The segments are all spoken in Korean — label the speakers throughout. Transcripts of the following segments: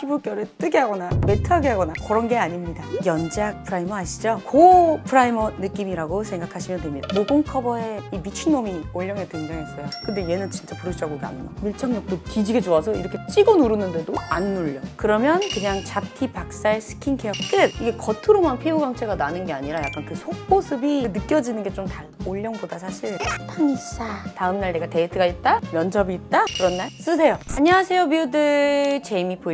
Speaker 1: 피부결을 뜨게 하거나 매트하게 하거나 그런 게 아닙니다. 연작 프라이머 아시죠? 그 프라이머 느낌이라고 생각하시면 됩니다. 모공 커버에 이 미친놈이 올영에 등장했어요. 근데 얘는 진짜 브러쉬 자국이 안 나. 밀착력도 뒤지게 좋아서 이렇게 찍어 누르는데도 안 눌려. 그러면 그냥 잡티 박살 스킨케어 끝! 이게 겉으로만 피부 광채가 나는 게 아니라 약간 그 속보습이 느껴지는 게 좀 달라. 올영보다 사실 팡이 싸. 다음날 내가 데이트가 있다? 면접이 있다? 그런 날 쓰세요. 안녕하세요 뷰들,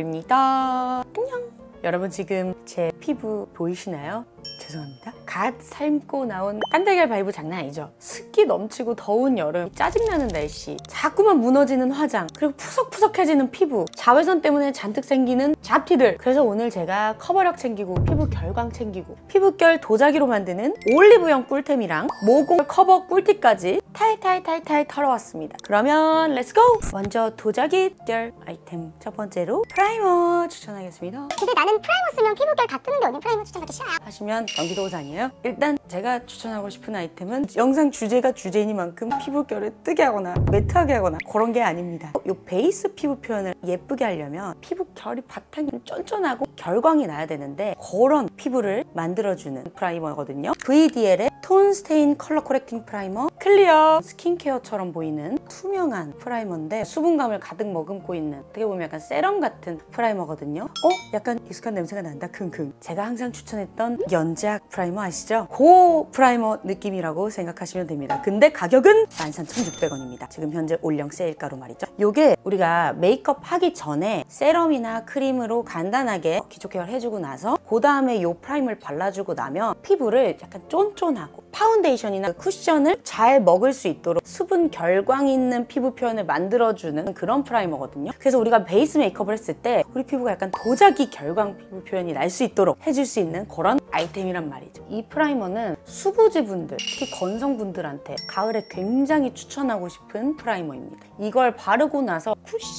Speaker 1: 제이미포입니다. 안녕. 여러분 지금 제 피부 보이시나요? 죄송합니다. 갓 삶고 나온 깐달걀 바이브 장난 아니죠? 습기 넘치고 더운 여름, 짜증나는 날씨, 자꾸만 무너지는 화장, 그리고 푸석푸석해지는 피부, 자외선 때문에 잔뜩 생기는 잡티들. 그래서 오늘 제가 커버력 챙기고 피부 결광 챙기고 피부결 도자기로 만드는 올리브영 꿀템이랑 모공 커버 꿀팁까지 탈탈탈탈 털어왔습니다. 그러면 렛츠고! 먼저 도자기 결 아이템 첫 번째로 프라이머 추천하겠습니다.
Speaker 2: 근데 나는 프라이머 쓰면 피부결 다 뜨는데 언니 프라이머 추천하기 싫어요?
Speaker 1: 하시면 경기도산이에요. 일단 제가 추천하고 싶은 아이템은 영상 주제가 주제니만큼 피부결을 뜨게 하거나 매트하게 하거나 그런 게 아닙니다. 이 베이스 피부 표현을 예쁘게 하려면 피부결이 바탕이 쫀쫀하고 결광이 나야 되는데 그런 피부를 만들어주는 프라이머거든요. VDL의 톤 스테인 컬러 코렉팅 프라이머, 클리어 스킨케어처럼 보이는 투명한 프라이머인데 수분감을 가득 머금고 있는, 어떻게 보면 약간 세럼 같은 프라이머거든요. 약간 익숙한 냄새가 난다. 킁킁. 제가 항상 추천했던 연작 프라이머 아시죠? 그 프라이머 느낌이라고 생각하시면 됩니다. 근데 가격은 13,600원입니다. 지금 현재 올영 세일가로 말이죠. 요게 우리가 메이크업 하기 전에 세럼이나 크림으로 간단하게 기초 케어를 해주고 나서 그 다음에 요 프라이머를 발라주고 나면 피부를 약간 쫀쫀하고 파운데이션이나 쿠션을 잘 먹을 수 있도록 수분 결광 있는 피부 표현을 만들어주는 그런 프라이머거든요. 그래서 우리가 베이스 메이크업을 했을 때 우리 피부가 약간 도자기 결광 피부 표현이 날 수 있도록 해줄 수 있는 그런 아이템이란 말이죠. 이 프라이머는 수부지분들, 특히 건성분들한테 가을에 굉장히 추천하고 싶은 프라이머입니다. 이걸 바르고 나서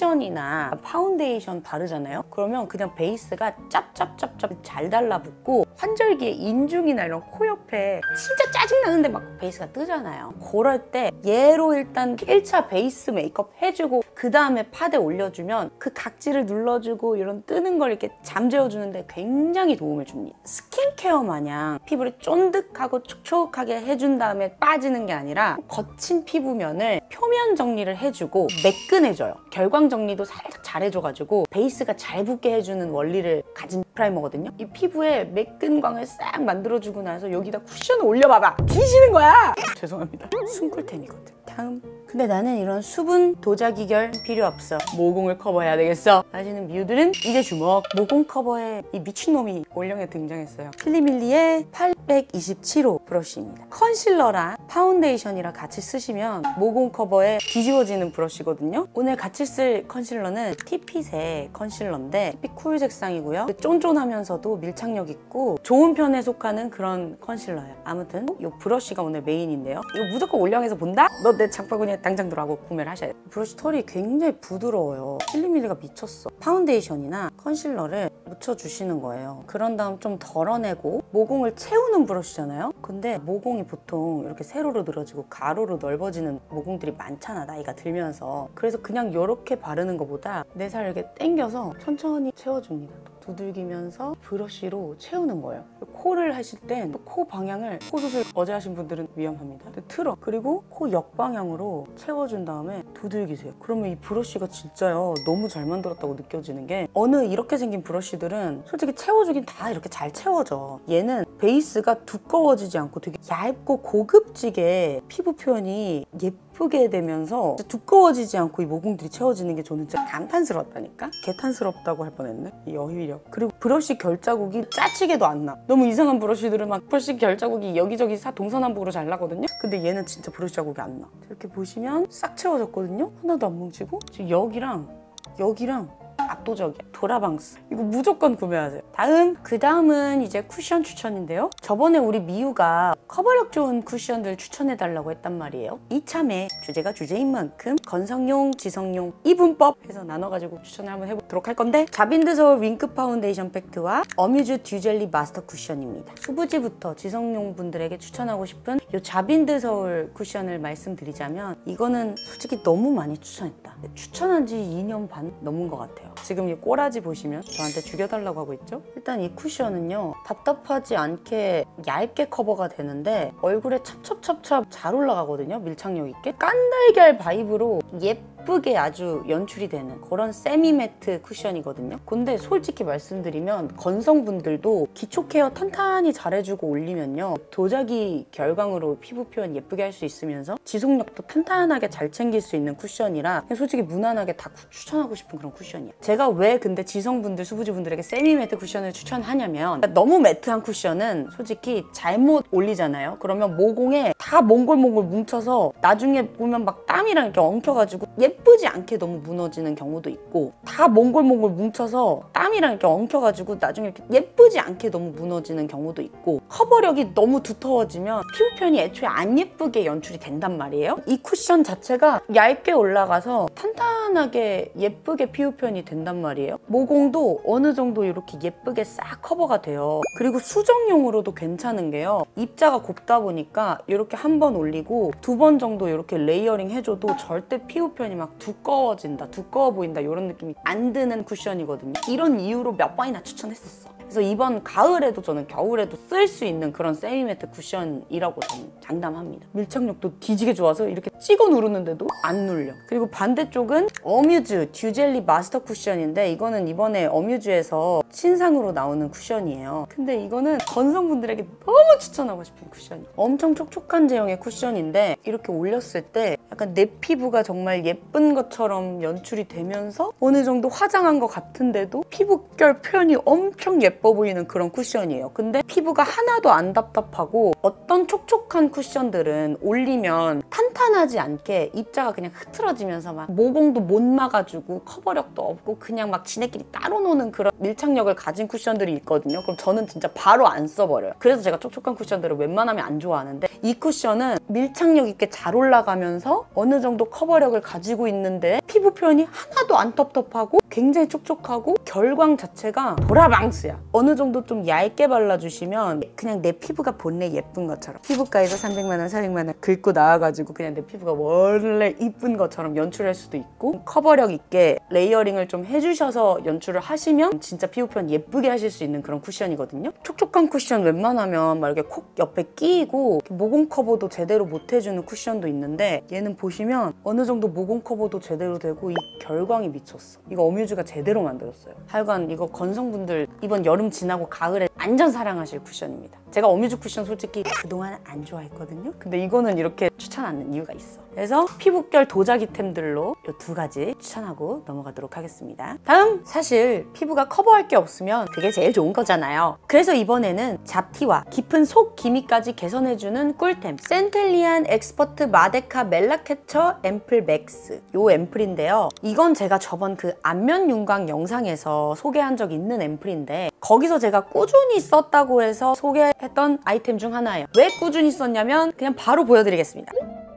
Speaker 1: 쿠션이나 파운데이션 바르잖아요? 그러면 그냥 베이스가 짭짭짭짭 잘 달라붙고 환절기에 인중이나 이런 코 옆에 진짜 짜증나는데 막 베이스가 뜨잖아요. 그럴 때 얘로 일단 1차 베이스 메이크업 해주고 그 다음에 파데 올려주면 그 각질을 눌러주고 이런 뜨는 걸 이렇게 잠재워주는데 굉장히 도움을 줍니다. 스킨케어 마냥 피부를 쫀득하고 촉촉하게 해준 다음에 빠지는 게 아니라 거친 피부면을 표면 정리를 해주고 매끈해져요. 결광 정리도 살짝 잘해줘가지고 베이스가 잘 붙게 해주는 원리를 가진 프라이머거든요. 이 피부에 매끈광을 싹 만들어주고 나서 여기다 쿠션을 올려봐봐. 뒤지는 거야! 죄송합니다. 숨꿀템이거든. 다음. 근데 나는 이런 수분 도자기 결 필요 없어. 모공을 커버해야 되겠어. 하시는 뷰들은 이제 주목. 모공 커버에 이 미친놈이 올영에 등장했어요. 필리밀리의 827호 브러쉬입니다. 컨실러랑 파운데이션이랑 같이 쓰시면 모공 커버에 뒤집어지는 브러쉬거든요. 오늘 같이 쓸 컨실러는 티핏의 컨실러인데 티핏 쿨 색상이고요. 쫀쫀하면서도 밀착력 있고 좋은 편에 속하는 그런 컨실러예요. 아무튼 이 브러쉬가 오늘 메인인데요. 이거 무조건 올영에서 본다? 너 내 장바구니에 당장 들어가고 구매를 하셔야 돼요. 브러쉬 털이 굉장히 부드러워요. 필리밀리가 미쳤어. 파운데이션이나 컨실러를 묻혀주시는 거예요. 그런 다음 좀 덜어내고 모공을 채우는 브러쉬잖아요? 근데 모공이 보통 이렇게 세로로 늘어지고 가로로 넓어지는 모공들이 많잖아, 나이가 들면서. 그래서 그냥 이렇게 바르는 것보다 내 살 이렇게 당겨서 천천히 채워줍니다. 두들기면서 브러쉬로 채우는 거예요. 코를 하실 땐 코 방향을, 코 수술 어제 하신 분들은 위험합니다. 틀어. 그리고 코 역방향으로 채워준 다음에 두들기세요. 그러면 이 브러쉬가 진짜요, 너무 잘 만들었다고 느껴지는 게, 어느 이렇게 생긴 브러쉬들은 솔직히 채워주긴 다 이렇게 잘 채워져. 얘는 베이스가 두꺼워지지 않고 되게 얇고 고급지게 피부 표현이 예쁘게 되면서 두꺼워지지 않고 이 모공들이 채워지는 게 저는 진짜 감탄스러웠다니까? 개탄스럽다고 할 뻔했네. 이 어휘력. 그리고 브러쉬 결자국이 짜치게도 안 나. 너무 이상한 브러쉬들은 막 브러쉬 결자국이 여기저기 동서남북으로 잘 나거든요? 근데 얘는 진짜 브러쉬 자국이 안 나. 이렇게 보시면 싹 채워졌거든요? 하나도 안 뭉치고 지금 여기랑 압도적이야. 도라방스. 이거 무조건 구매하세요. 그 다음은 이제 쿠션 추천인데요. 저번에 우리 미우가 커버력 좋은 쿠션들 추천해달라고 했단 말이에요. 이참에 주제가 주제인 만큼 건성용, 지성용, 이분법 해서 나눠가지고 추천을 한번 해보도록 할 건데, 자빈드 서울 윙크 파운데이션 팩트와 어뮤즈 듀젤리 마스터 쿠션입니다. 수부지부터 지성용 분들에게 추천하고 싶은 이 자빈드 서울 쿠션을 말씀드리자면, 이거는 솔직히 너무 많이 추천했다. 추천한 지 2년 반 넘은 것 같아요. 지금 이 꼬라지 보시면 저한테 죽여달라고 하고 있죠? 일단 이 쿠션은요, 답답하지 않게 얇게 커버가 되는데 얼굴에 찹찹찹찹 잘 올라가거든요. 밀착력 있게. 깐달걀 바이브로 예쁘게 아주 연출이 되는 그런 세미 매트 쿠션이거든요. 근데 솔직히 말씀드리면 건성분들도 기초 케어 탄탄히 잘해주고 올리면요, 도자기 결광으로 피부 표현 예쁘게 할 수 있으면서 지속력도 탄탄하게 잘 챙길 수 있는 쿠션이라 그냥 솔직히 무난하게 다 추천하고 싶은 그런 쿠션이에요. 제가 왜 근데 지성분들, 수부지분들에게 세미 매트 쿠션을 추천하냐면, 너무 매트한 쿠션은 솔직히 잘못 올리잖아요. 그러면 모공에 다 몽골몽골 뭉쳐서 나중에 보면 막 땀이랑 이렇게 엉켜가지고 예쁘지 않게 너무 무너지는 경우도 있고, 다 몽골몽골 뭉쳐서 땀이랑 이렇게 엉켜가지고 나중에 이렇게 예쁘지 않게 너무 무너지는 경우도 있고, 커버력이 너무 두터워지면 피부 표현이 애초에 안 예쁘게 연출이 된단 말이에요. 이 쿠션 자체가 얇게 올라가서 탄탄하게 예쁘게 피부 표현이 된단 말이에요. 모공도 어느 정도 이렇게 예쁘게 싹 커버가 돼요. 그리고 수정용으로도 괜찮은 게요, 입자가 곱다 보니까 이렇게 한 번 올리고 2번 정도 이렇게 레이어링 해줘도 절대 피부 표현이 막 두꺼워진다, 두꺼워 보인다 이런 느낌이 안 드는 쿠션이거든요. 이런 이유로 몇 번이나 추천했었어. 그래서 이번 가을에도 저는 겨울에도 쓸 수 있는 그런 세미매트 쿠션이라고 저는 장담합니다. 밀착력도 뒤지게 좋아서 이렇게 찍어 누르는데도 안 눌려. 그리고 반대쪽은 어뮤즈 듀젤리 마스터 쿠션인데, 이거는 이번에 어뮤즈에서 신상으로 나오는 쿠션이에요. 근데 이거는 건성분들에게 너무 추천하고 싶은 쿠션이에요. 엄청 촉촉한 제형의 쿠션인데 이렇게 올렸을 때 약간 내 피부가 정말 예쁜 것처럼 연출이 되면서 어느 정도 화장한 것 같은데도 피부결 표현이 엄청 예뻐 보이는 그런 쿠션이에요. 근데 피부가 하나도 안 답답하고, 어떤 촉촉한 쿠션들은 올리면 탄탄하지 않게 입자가 그냥 흐트러지면서 막 모공도 못 막아주고 커버력도 없고 그냥 막 지네끼리 따로 노는 그런 밀착력을 가진 쿠션들이 있거든요. 그럼 저는 진짜 바로 안 써버려요. 그래서 제가 촉촉한 쿠션들을 웬만하면 안 좋아하는데, 이 쿠션은 밀착력 있게 잘 올라가면서 어느 정도 커버력을 가지고 있는데 피부 표현이 하나도 안 텁텁하고 굉장히 촉촉하고 결광 자체가 도라방스야. 어느 정도 좀 얇게 발라주시면 그냥 내 피부가 본래 예쁜 것처럼, 피부과에서 300만 원, 400만 원 긁고 나와가지고 그냥 내 피부가 원래 이쁜 것처럼 연출할 수도 있고, 커버력 있게 레이어링을 좀 해주셔서 연출을 하시면 진짜 피부 표현 예쁘게 하실 수 있는 그런 쿠션이거든요. 촉촉한 쿠션 웬만하면 막 이렇게 콕 옆에 끼이고 모공 커버도 제대로 못 해주는 쿠션도 있는데, 얘는 보시면 어느 정도 모공 커버도 제대로 되고 이 결광이 미쳤어. 이거 어뮤즈가 제대로 만들었어요. 하여간 이거 건성분들 이번 여름 지나고 가을에 완전 사랑하실 쿠션입니다. 제가 어뮤즈 쿠션 솔직히 그동안 안 좋아했거든요. 근데 이거는 이렇게 추천하는 이유가 있어. 그래서 피부결 도자기템들로 이 2가지 추천하고 넘어가도록 하겠습니다. 다음, 사실 피부가 커버할 게 없으면 그게 제일 좋은 거잖아요. 그래서 이번에는 잡티와 깊은 속 기미까지 개선해주는 꿀템, 센텔리안 엑스퍼트 마데카 멜라캡처 앰플 맥스, 요 앰플인데요. 이건 제가 저번 그 안면 윤광 영상에서 소개한 적 있는 앰플인데, 거기서 제가 꾸준히 썼다고 해서 소개했던 아이템 중 하나예요. 왜 꾸준히 썼냐면 그냥 바로 보여드리겠습니다.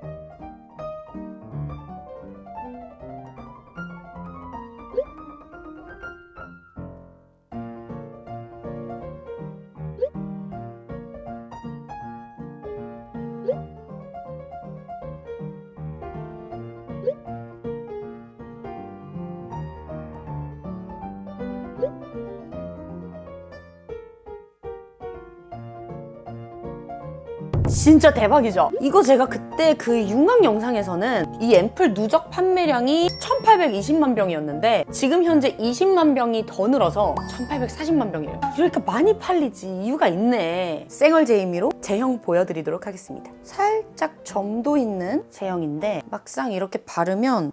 Speaker 1: 진짜 대박이죠? 이거 제가 그때 그 윤광 영상에서는 이 앰플 누적 판매량이 1820만 병이었는데 지금 현재 20만 병이 더 늘어서 1840만 병이에요. 이렇게 많이 팔리지 이유가 있네. 쌩얼 제이미로 제형 보여드리도록 하겠습니다. 살짝 점도 있는 제형인데 막상 이렇게 바르면 끈끈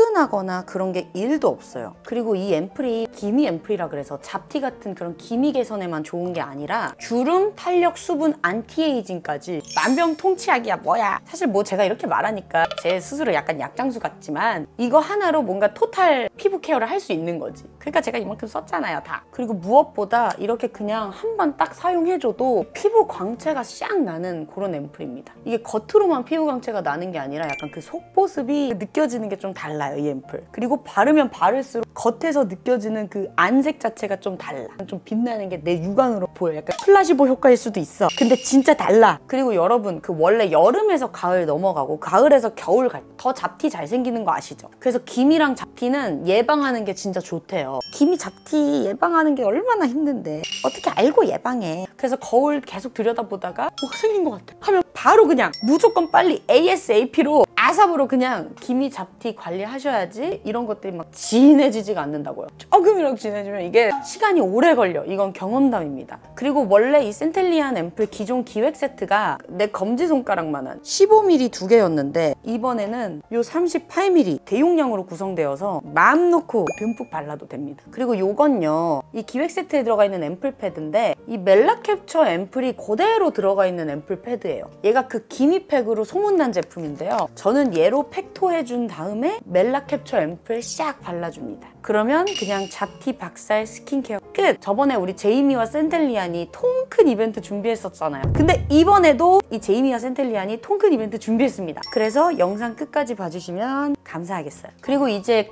Speaker 1: 화끈하거나 그런 게 1도 없어요. 그리고 이 앰플이 기미 앰플이라 그래서 잡티 같은 그런 기미 개선에만 좋은 게 아니라 주름, 탄력, 수분, 안티에이징까지 만병통치약이야 뭐야. 사실 뭐 제가 이렇게 말하니까 제 스스로 약간 약장수 같지만 이거 하나로 뭔가 토탈 피부 케어를 할 수 있는 거지. 그러니까 제가 이만큼 썼잖아요 다. 그리고 무엇보다 이렇게 그냥 한 번 딱 사용해줘도 피부 광채가 싹 나는 그런 앰플입니다. 이게 겉으로만 피부 광채가 나는 게 아니라 약간 그 속보습이 느껴지는 게 좀 달라요 이 앰플. 그리고 바르면 바를수록 겉에서 느껴지는 그 안색 자체가 좀 달라. 좀 빛나는 게 내 육안으로 보여. 약간 플라시보 효과일 수도 있어. 근데 진짜 달라. 그리고 여러분 그 원래 여름에서 가을 넘어가고 가을에서 겨울 갈 때 더 잡티 잘 생기는 거 아시죠? 그래서 기미랑 잡티는 예방하는 게 진짜 좋대요. 기미 잡티 예방하는 게 얼마나 힘든데 어떻게 알고 예방해. 그래서 거울 계속 들여다보다가 뭐가 생긴 것 같아 하면 바로 그냥 무조건 빨리 ASAP로 아삽으로 그냥 기미 잡티 관리하셔야지 이런 것들이 막 진해지지가 않는다고요. 조금이라도 진해지면 이게 시간이 오래 걸려. 이건 경험담입니다. 그리고 원래 이 센텔리안 앰플 기존 기획 세트가 내 검지손가락만한 15mm 두 개였는데 이번에는 요 38mm 대용량으로 구성되어서 마음 놓고 듬뿍 발라도 됩니다. 그리고 요건요, 이 기획 세트에 들어가 있는 앰플 패드인데 이 멜라캡처 앰플이 그대로 들어가 있는 앰플 패드예요. 얘가 그 기미팩으로 소문난 제품인데요. 저는 얘로 팩토해준 다음에 멜라캡처 앰플 싹 발라줍니다. 그러면 그냥 잡티 박살 스킨케어 끝! 저번에 우리 제이미와 센텔리안이 통큰 이벤트 준비했었잖아요. 근데 이번에도 이 제이미와 센텔리안이 통큰 이벤트 준비했습니다. 그래서 영상 끝까지 봐주시면 감사하겠어요. 그리고 이제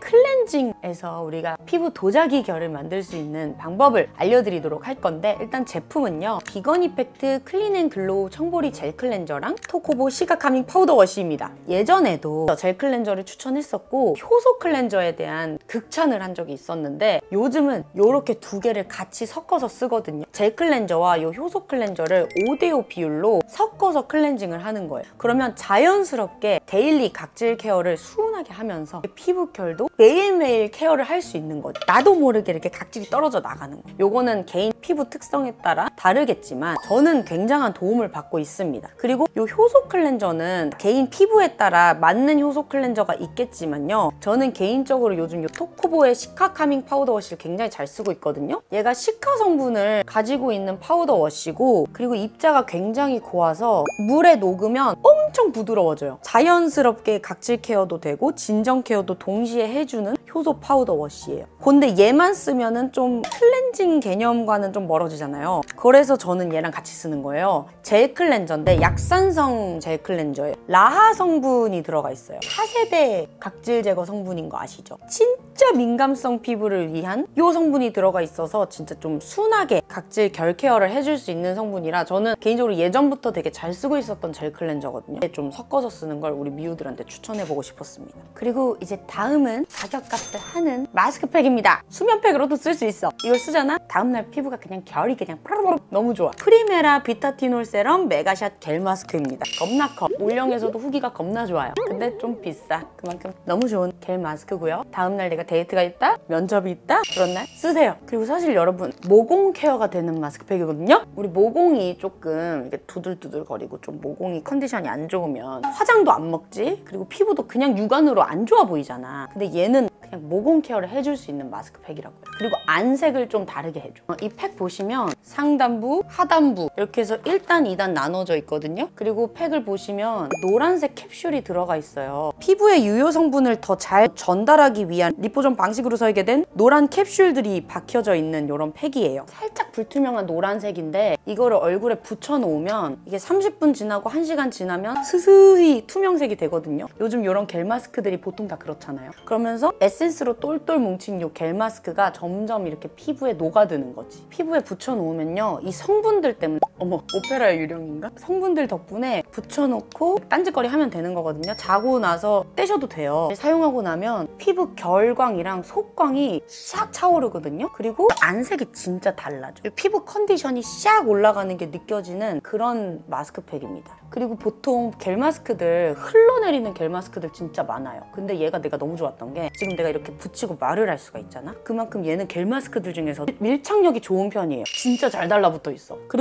Speaker 1: 클렌징에서 우리가 피부 도자기 결을 만들 수 있는 방법을 알려드리도록 할 건데 일단 제품은요, 비건 이펙트 클린 앤 글로우 청보리 젤 클렌저랑 토코보 시가 카밍 파우더 워시입니다. 예전에도 젤 클렌저를 추천했었고 효소 클렌저에 대한 극찬을 한 적이 있었는데 요즘은 이렇게 두 개를 같이 섞어서 쓰거든요. 젤 클렌저와 이 효소 클렌저를 5대5 비율로 섞어서 클렌징을 하는 거예요. 그러면 자연스럽게 데일리 각질 케어를 수운하게 하면서 피부 결도 매일매일 케어를 할 수 있는 거죠. 나도 모르게 이렇게 각질이 떨어져 나가는 거예요. 요거는 개인 피부 특성에 따라 다르겠지만 저는 굉장한 도움을 받고 있습니다. 그리고 이 효소 클렌저는 개인 피부에 따라 맞는 효소 클렌저가 있겠지만요, 저는 개인적으로 요즘 이 토코보의 시카 카밍 파우더 워시를 굉장히 잘 쓰고 있거든요. 얘가 시카 성분을 가지고 있는 파우더 워시고 그리고 입자가 굉장히 고와서 물에 녹으면 엄청 부드러워져요. 자연스럽게 각질 케어도 되고 진정 케어도 동시에 해주는 효소 파우더 워시예요. 근데 얘만 쓰면은 좀 클렌징 개념과는 좀 멀어지잖아요. 그래서 저는 얘랑 같이 쓰는 거예요. 젤 클렌저인데 약산성 젤 클렌저예요. 라하 성분이 들어가 있어요. 4세대 각질 제거 성분인 거 아시죠? 진짜 민감성 피부를 위한 이 성분이 들어가 있어서 진짜 좀 순하게 각질 결 케어를 해줄 수 있는 성분이라 저는 개인적으로 예전부터 되게 잘 쓰고 있었던 젤 클렌저거든요. 좀 섞어서 쓰는 걸 우리 미우들한테 추천해보고 싶었습니다. 그리고 이제 다음은 가격값을 하는 마스크팩입니다. 수면팩으로도 쓸 수 있어. 이걸 쓰잖아? 다음날 피부가 그냥 결이 그냥 너무 좋아. 프리메라 비타티놀 세럼 메가샷 겔 마스크입니다. 겁나 커. 올영에서도 후기가 겁나 좋아요. 근데 좀 비싸. 그만큼 너무 좋은 겔 마스크고요. 다음날 내가 데이트가 있다? 면접이 있다? 그런 날 쓰세요. 그리고 사실 여러분, 모공 케어가 되는 마스크팩이거든요? 우리 모공이 조금 이렇게 두들두들 거리고 좀 모공이 컨디션이 안 좋으면 화장도 안 먹지? 그리고 피부도 그냥 육안으로 안 좋아 보이잖아. 근데 얘는 그냥 모공 케어를 해줄 수 있는 마스크팩이라고요. 그리고 안색을 좀 다르게 해줘. 이 팩 보시면 상단부, 하단부 이렇게 해서 1단, 2단 나눠져 있거든요. 그리고 팩을 보시면 노란색 캡슐이 들어가 있어요. 피부의 유효 성분을 더 잘 전달하기 위한 리포존 방식으로 설계된 노란 캡슐들이 박혀져 있는 이런 팩이에요. 살짝 불투명한 노란색인데 이거를 얼굴에 붙여놓으면 이게 30분 지나고 1시간 지나면 스스히 투명색이 되거든요. 요즘 이런 겔 마스크들이 보통 다 그렇잖아요. 그러면서 에센스로 똘똘 뭉친 이 겔 마스크가 점점 이렇게 피부에 녹아드는 거지. 피부에 붙여놓으면요, 이 성분들 때문에 어머, 오페라의 유령인가? 성분들 덕분에 붙여놓고 딴짓거리 하면 되는 거거든요. 자고 나서 떼셔도 돼요. 사용하고 나면 피부 결광이랑 속광이 싹 차오르거든요. 그리고 안색이 진짜 달라져. 피부 컨디션이 싹 올라가는 게 느껴지는 그런 마스크팩입니다. 그리고 보통 겔 마스크들, 흘러내리는 겔 마스크들 진짜 많아요. 근데 얘가 내가 너무 좋았던 게 지금 내가 이렇게 붙이고 말을 할 수가 있잖아? 그만큼 얘는 겔 마스크들 중에서 밀착력이 좋은 편이에요. 진짜 잘 달라붙어 있어. 그리고 그냥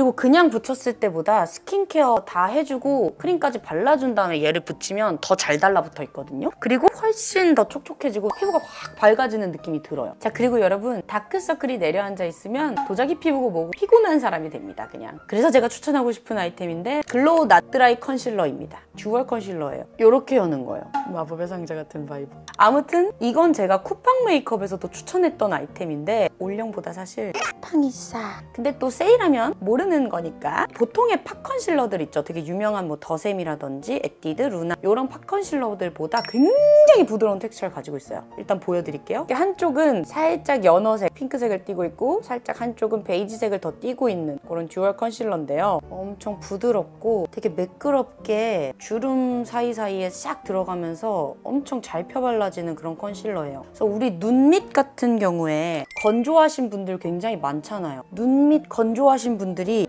Speaker 1: 그냥 붙였을 때보다 스킨케어 다 해주고 크림까지 발라준 다음에 얘를 붙이면 더 잘 달라붙어 있거든요. 그리고 훨씬 더 촉촉해지고 피부가 확 밝아지는 느낌이 들어요. 자, 그리고 여러분 다크서클이 내려앉아 있으면 도자기 피부고 뭐고 피곤한 사람이 됩니다, 그냥. 그래서 제가 추천하고 싶은 아이템인데 글로우 낫드라이 컨실러입니다. 듀얼 컨실러예요. 이렇게 여는 거예요. 마법의 상자 같은 바이브. 아무튼 이건 제가 쿠팡 메이크업에서도 추천했던 아이템인데 올영보다 사실 쿠팡이 싸. 근데 또 세일하면 모르는 거니까 보통의 팝 컨실러들 있죠. 되게 유명한 뭐 더샘이라든지 에뛰드, 루나 이런 팝 컨실러들보다 굉장히 부드러운 텍스처를 가지고 있어요. 일단 보여드릴게요. 한쪽은 살짝 연어색 핑크색을 띠고 있고 살짝 한쪽은 베이지색을 더 띠고 있는 그런 듀얼 컨실러인데요. 엄청 부드럽고 되게 매끄럽게 주름 사이사이에 싹 들어가면서 엄청 잘 펴발라지는 그런 컨실러예요. 그래서 우리 눈 밑 같은 경우에 건조하신 분들 굉장히 많잖아요. 눈 밑 건조하신 분들이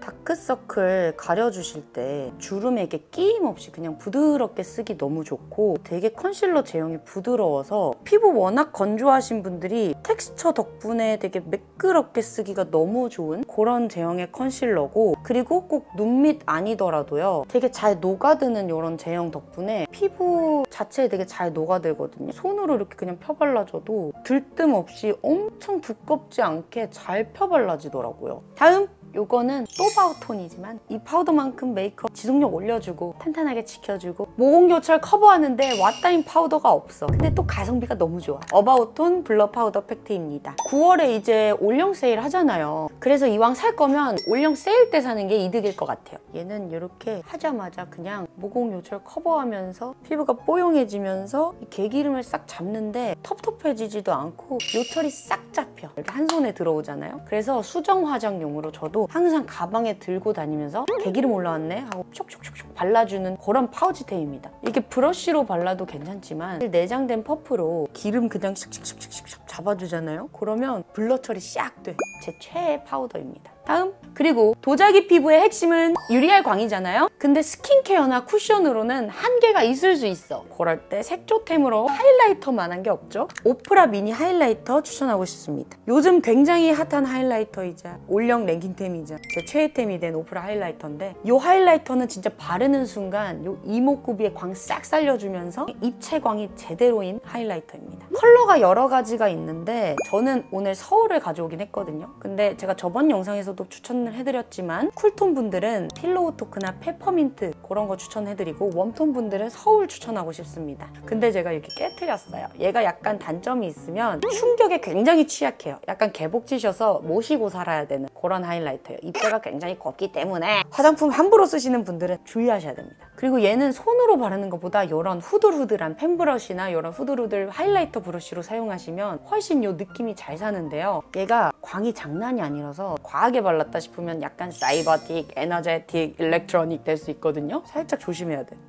Speaker 1: 다크서클 가려주실 때 주름에 이렇게 끼임 없이 그냥 부드럽게 쓰기 너무 좋고 되게 컨실러 제형이 부드러워서 피부 워낙 건조하신 분들이 텍스처 덕분에 되게 매끄럽게 쓰기가 너무 좋은 그런 제형의 컨실러고, 그리고 꼭 눈 밑 아니더라도요 되게 잘 녹아드는 이런 제형 덕분에 피부 자체에 되게 잘 녹아들거든요. 손으로 이렇게 그냥 펴발라줘도 들뜸 없이 엄청 두껍지 않게 잘 펴발라지더라고요. 다음! 요거는 또 파우톤이지만 이 파우더만큼 메이크업 지속력 올려주고 탄탄하게 지켜주고 모공교차를 커버하는데 왓다인 파우더가 없어. 근데 또 가성비가 너무 좋아. 어바웃톤 블러 파우더 팩트입니다. 9월에 이제 올영 세일 하잖아요. 그래서 이왕 살 거면 올영 세일 때 사는 게 이득일 것 같아요. 얘는 이렇게 하자마자 그냥 모공요철 커버하면서 피부가 뽀용해지면서 이 개기름을 싹 잡는데 텁텁해지지도 않고 요철이 싹 잡혀. 이렇게 한 손에 들어오잖아요. 그래서 수정 화장용으로 저도 항상 가방에 들고 다니면서 개기름 올라왔네 하고 촉촉촉촉 발라주는 그런 파우치템입니다. 이렇게 브러쉬로 발라도 괜찮지만 내장된 퍼프로 기름 그냥 샥샥샥샥 잡아주잖아요. 그러면 블러 처리 싹 돼. 제 최애 파우더입니다. 다음! 그리고 도자기 피부의 핵심은 유리알 광이잖아요. 근데 스킨케어나 쿠션으로는 한계가 있을 수 있어. 그럴 때 색조템으로 하이라이터만한 게 없죠. 오프라 미니 하이라이터 추천하고 싶습니다. 요즘 굉장히 핫한 하이라이터이자 올영 랭킹템이자 제 최애템이 된 오프라 하이라이터인데 이 하이라이터는 진짜 바르는 순간 이 이목구비에 광 싹 살려주면서 입체 광이 제대로인 하이라이터입니다. 컬러가 여러 가지가 있는데 저는 오늘 서울을 가져오긴 했거든요. 근데 제가 저번 영상에서도 추천을 해드렸지만 쿨톤 분들은 필로우 토크나 페퍼민트 그런 거 추천해드리고 웜톤 분들은 서울 추천하고 싶습니다. 근데 제가 이렇게 깨트렸어요. 얘가 약간 단점이 있으면 충격에 굉장히 취약해요. 약간 개복치셔서 모시고 살아야 되는 그런 하이라이터예요. 입자가 굉장히 곱기 때문에 화장품 함부로 쓰시는 분들은 주의하셔야 됩니다. 그리고 얘는 손으로 바르는 것보다 이런 후들후들한 펜브러쉬나 이런 후들후들 하이라이터 브러쉬로 사용하시면 훨씬 이 느낌이 잘 사는데요. 얘가 광이 장난이 아니라서 과하게 발랐다 싶으면 약간 사이버틱, 에너제틱, 일렉트로닉 될 수 있거든요. 살짝 조심해야 돼.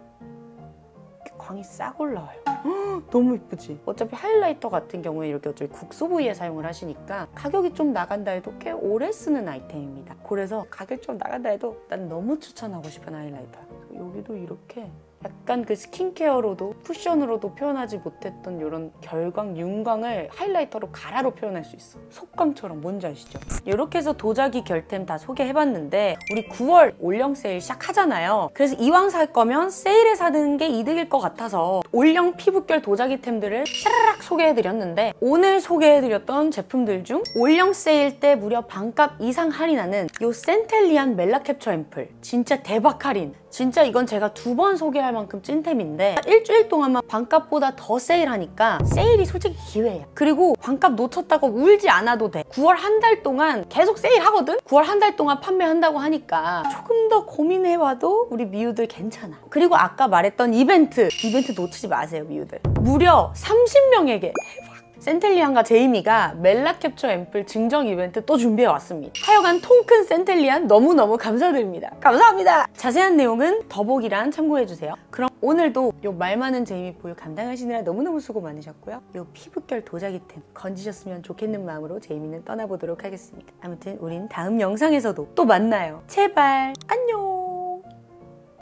Speaker 1: 광이 싹 올라와요. 너무 이쁘지? 어차피 하이라이터 같은 경우에 이렇게 어차피 국소 부위에 사용을 하시니까 가격이 좀 나간다 해도 꽤 오래 쓰는 아이템입니다. 그래서 가격이 좀 나간다 해도 난 너무 추천하고 싶은 하이라이터야. 여기도 이렇게 약간 그 스킨케어로도 쿠션으로도 표현하지 못했던 이런 결광, 윤광을 하이라이터로 가라로 표현할 수 있어. 속광처럼. 뭔지 아시죠? 이렇게 해서 도자기 결템 다 소개해봤는데 우리 9월 올영 세일 시작하잖아요. 그래서 이왕 살 거면 세일에 사는 게 이득일 것 같아서 올영 피부결 도자기템들을 샤라락 소개해드렸는데 오늘 소개해드렸던 제품들 중 올영 세일 때 무려 반값 이상 할인하는 이 센텔리안 멜라 캡처 앰플 진짜 대박 할인. 진짜 이건 제가 2번 소개할 만큼 찐템인데 일주일 동안만 반값보다 더 세일하니까 세일이 솔직히 기회예요. 그리고 반값 놓쳤다고 울지 않아도 돼. 9월 한 달 동안 계속 세일하거든? 9월 한 달 동안 판매한다고 하니까 조금 더 고민해봐도 우리 미우들 괜찮아. 그리고 아까 말했던 이벤트 놓치지 마세요, 미우들. 무려 30명에게 센텔리안과 제이미가 멜라 캡처 앰플 증정 이벤트 또 준비해왔습니다. 하여간 통큰 센텔리안 너무너무 감사드립니다. 감사합니다. 자세한 내용은 더보기란 참고해주세요. 그럼 오늘도 요 말 많은 제이미 보유 감당하시느라 너무너무 수고 많으셨고요. 요 피부결 도자기템 건지셨으면 좋겠는 마음으로 제이미는 떠나보도록 하겠습니다. 아무튼 우린 다음 영상에서도 또 만나요. 제발 안녕.